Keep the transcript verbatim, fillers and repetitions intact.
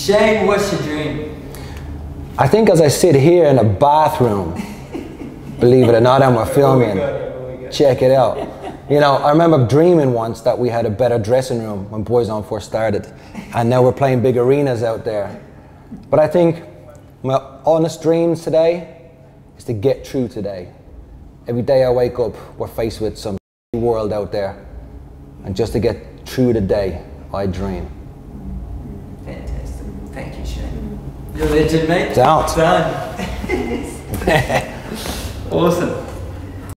Shane, what's your dream? I think as I sit here in a bathroom, believe it or not, and we're filming, oh my check it out. You know, I remember dreaming once that we had a better dressing room when Boyzone first started, and now we're playing big arenas out there. But I think my honest dreams today is to get through today. Every day I wake up, we're faced with some world out there, and just to get through the day, I dream. Fantastic. Thank you, Shane. You're a legend, mate. Down. Done. Awesome.